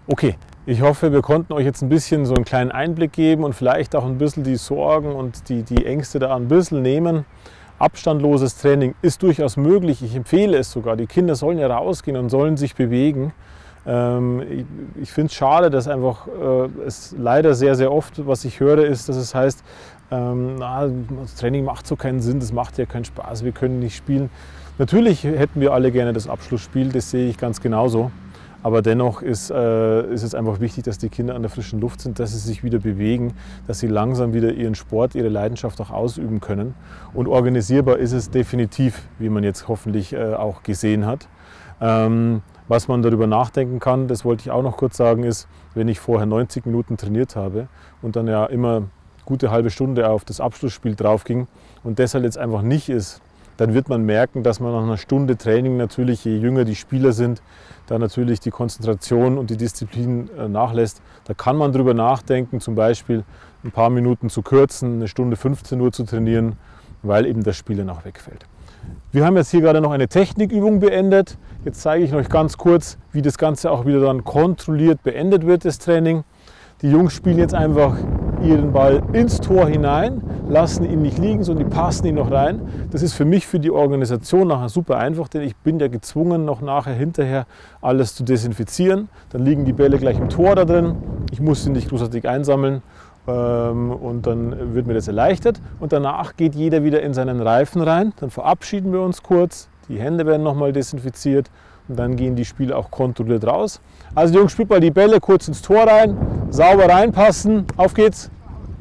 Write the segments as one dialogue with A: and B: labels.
A: Okay, ich hoffe, wir konnten euch jetzt ein bisschen so einen kleinen Einblick geben und vielleicht auch ein bisschen die Sorgen und die Ängste da ein bisschen nehmen. Abstandloses Training ist durchaus möglich. Ich empfehle es sogar. Die Kinder sollen ja rausgehen und sollen sich bewegen. Ich finde es schade, dass einfach es leider sehr, sehr oft, was ich höre, ist, dass es heißt, das Training macht so keinen Sinn, das macht ja keinen Spaß, wir können nicht spielen. Natürlich hätten wir alle gerne das Abschlussspiel, das sehe ich ganz genauso. Aber dennoch ist es einfach wichtig, dass die Kinder an der frischen Luft sind, dass sie sich wieder bewegen, dass sie langsam wieder ihren Sport, ihre Leidenschaft auch ausüben können. Und organisierbar ist es definitiv, wie man jetzt hoffentlich auch gesehen hat. Was man darüber nachdenken kann, das wollte ich auch noch kurz sagen, ist, wenn ich vorher 90 Minuten trainiert habe und dann ja immer gute halbe Stunde auf das Abschlussspiel drauf ging und das halt jetzt einfach nicht ist, dann wird man merken, dass man nach einer Stunde Training natürlich, je jünger die Spieler sind, da natürlich die Konzentration und die Disziplin nachlässt. Da kann man drüber nachdenken, zum Beispiel ein paar Minuten zu kürzen, eine Stunde 15 Uhr zu trainieren, weil eben das Spiel dann auch wegfällt. Wir haben jetzt hier gerade noch eine Technikübung beendet. Jetzt zeige ich euch ganz kurz, wie das Ganze auch wieder dann kontrolliert beendet wird, das Training. Die Jungs spielen jetzt einfach ihren Ball ins Tor hinein, lassen ihn nicht liegen, sondern die passen ihn noch rein. Das ist für mich, für die Organisation nachher super einfach, denn ich bin ja gezwungen, noch nachher hinterher alles zu desinfizieren. Dann liegen die Bälle gleich im Tor da drin. Ich muss sie nicht großartig einsammeln und dann wird mir das erleichtert. Und danach geht jeder wieder in seinen Reifen rein. Dann verabschieden wir uns kurz, die Hände werden nochmal desinfiziert. Und dann gehen die Spieler auch kontrolliert raus. Also die Jungs, spielt mal die Bälle kurz ins Tor rein, sauber reinpassen, auf geht's.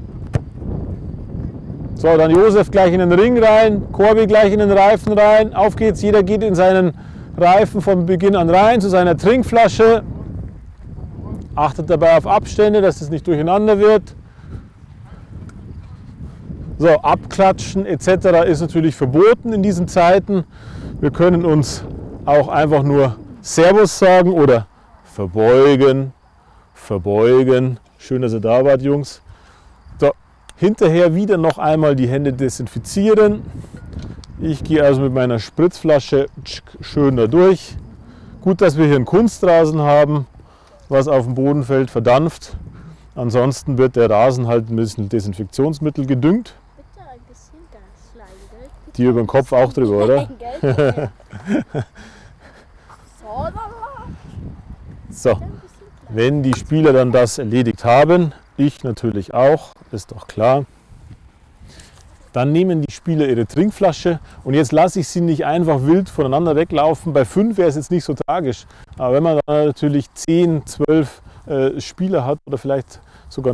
A: So, dann Josef gleich in den Ring rein, Corby gleich in den Reifen rein, auf geht's. Jeder geht in seinen Reifen von Beginn an rein, zu seiner Trinkflasche. Achtet dabei auf Abstände, dass es nicht durcheinander wird. So, abklatschen etc. ist natürlich verboten in diesen Zeiten. Wir können uns auch einfach nur Servus sagen oder verbeugen, verbeugen. Schön, dass ihr da wart, Jungs. So, hinterher wieder noch einmal die Hände desinfizieren. Ich gehe also mit meiner Spritzflasche schön da durch. Gut, dass wir hier einen Kunstrasen haben, was auf dem Boden fällt, verdampft. Ansonsten wird der Rasen halt ein bisschen Desinfektionsmittel gedüngt. Die über den Kopf auch drüber, oder? So, wenn die Spieler dann das erledigt haben, ich natürlich auch, ist doch klar, dann nehmen die Spieler ihre Trinkflasche und jetzt lasse ich sie nicht einfach wild voneinander weglaufen. Bei 5 wäre es jetzt nicht so tragisch, aber wenn man dann natürlich 10, 12 Spieler hat oder vielleicht sogar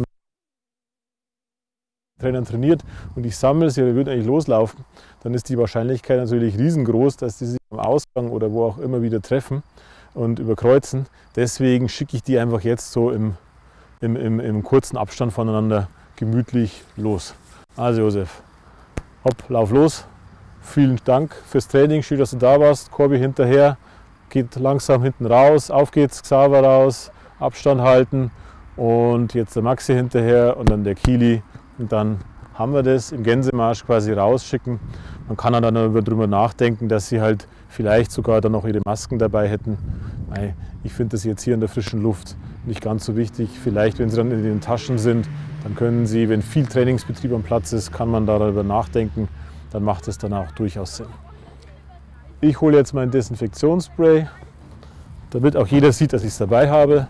A: Trainern trainiert und ich sammle sie oder würde eigentlich loslaufen, dann ist die Wahrscheinlichkeit natürlich riesengroß, dass die sich am Ausgang oder wo auch immer wieder treffen und überkreuzen. Deswegen schicke ich die einfach jetzt so im kurzen Abstand voneinander gemütlich los. Also Josef, hopp, lauf los. Vielen Dank fürs Training, schön, dass du da warst. Corby hinterher, geht langsam hinten raus, auf geht's, Xaver raus, Abstand halten und jetzt der Maxi hinterher und dann der Kili. Und dann haben wir das im Gänsemarsch quasi rausschicken. Man kann dann darüber nachdenken, dass sie halt vielleicht sogar dann noch ihre Masken dabei hätten. Ich finde das jetzt hier in der frischen Luft nicht ganz so wichtig. Vielleicht, wenn sie dann in den Taschen sind, dann können sie, wenn viel Trainingsbetrieb am Platz ist, kann man darüber nachdenken. Dann macht es dann auch durchaus Sinn. Ich hole jetzt mein Desinfektionsspray, damit auch jeder sieht, dass ich es dabei habe.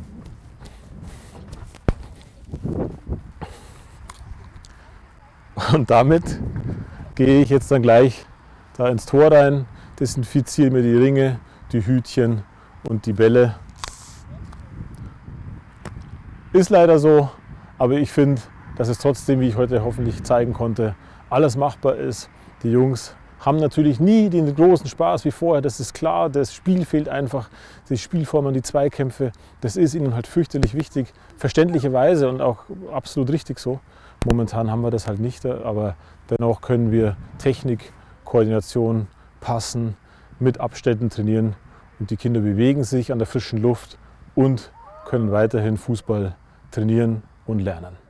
A: Und damit gehe ich jetzt dann gleich da ins Tor rein, desinfiziere mir die Ringe, die Hütchen und die Bälle. Ist leider so, aber ich finde, dass es trotzdem, wie ich heute hoffentlich zeigen konnte, alles machbar ist. Die Jungs haben natürlich nie den großen Spaß wie vorher, das ist klar. Das Spiel fehlt einfach, die Spielformen, die Zweikämpfe, das ist ihnen halt fürchterlich wichtig, verständlicherweise und auch absolut richtig so. Momentan haben wir das halt nicht, aber dennoch können wir Technik, Koordination, Passen, mit Abständen trainieren und die Kinder bewegen sich an der frischen Luft und können weiterhin Fußball trainieren und lernen.